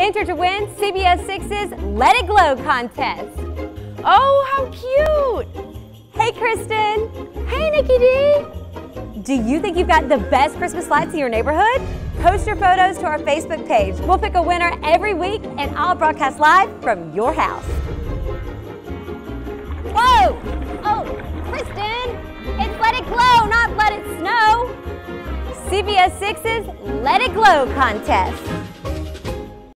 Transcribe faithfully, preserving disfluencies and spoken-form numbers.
Enter to win C B S six's Let It Glow contest. Oh, how cute! Hey, Kristen. Hey, Nikki-Dee. Do you think you've got the best Christmas lights in your neighborhood? Post your photos to our Facebook page. We'll pick a winner every week, and I'll broadcast live from your house. Whoa! Oh, Kristen, it's Let It Glow, not Let It Snow. C B S six's Let It Glow contest.